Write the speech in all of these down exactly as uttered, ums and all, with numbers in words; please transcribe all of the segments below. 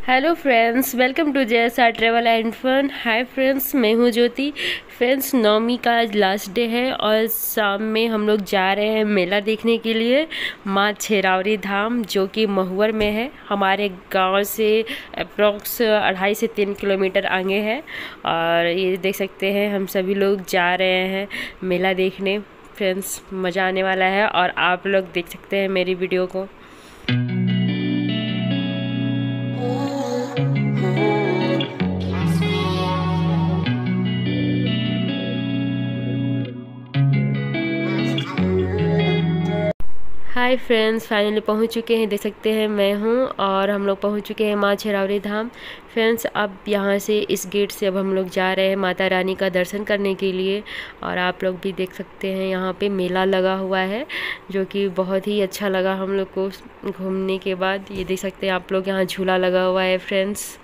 Hello friends, welcome to J S R travel and fun. Hi friends, मैं हूँ ज्योति। Friends, नवमी का आज last day है और शाम में हम लोग जा रहे हैं मेला देखने के लिए माँ छेरावरी धाम, जो कि महुवर में है। हमारे गांव से अप्रॉक्स अढ़ाई से तीन किलोमीटर आगे है। और ये देख सकते हैं हम सभी लोग जा रहे हैं मेला देखने। फ्रेंड्स, मज़ा आने वाला है और आप लोग देख सकते हैं मेरी वीडियो को। हाय फ्रेंड्स, फाइनली पहुंच चुके हैं। देख सकते हैं मैं हूं और हम लोग पहुंच चुके हैं माँ छेरावरी धाम। फ्रेंड्स, अब यहां से इस गेट से अब हम लोग जा रहे हैं माता रानी का दर्शन करने के लिए। और आप लोग भी देख सकते हैं यहां पे मेला लगा हुआ है, जो कि बहुत ही अच्छा लगा हम लोग को घूमने के बाद। ये देख सकते हैं आप लोग, यहाँ झूला लगा हुआ है फ्रेंड्स।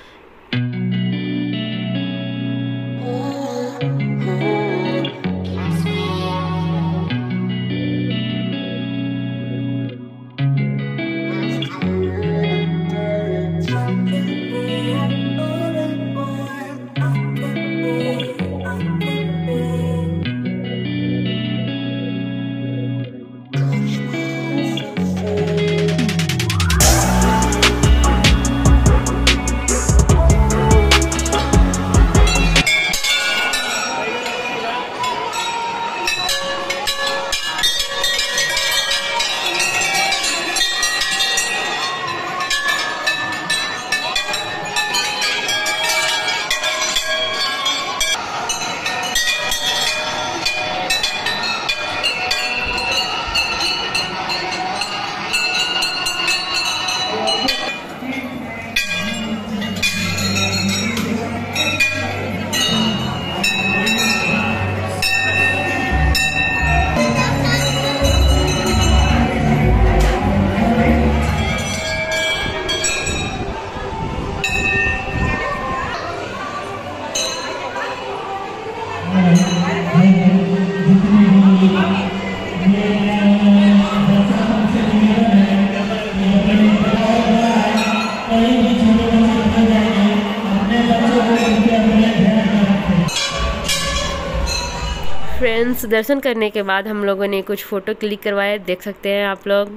फ्रेंड्स, दर्शन करने के बाद हम लोगों ने कुछ फ़ोटो क्लिक करवाए, देख सकते हैं आप लोग।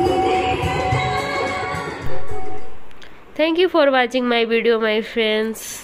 Thank you for watching my video, my friends.